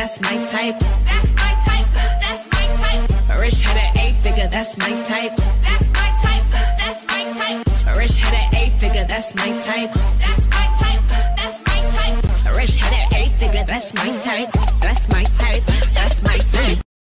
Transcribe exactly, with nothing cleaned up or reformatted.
that's my type. That's my type, that's my type. Rich had an eight figure, that's my type. That's my type, that's my type. Rich had an eight figure, that's my type. That's my type, that's my type. Rich had an eight figure, that's my type.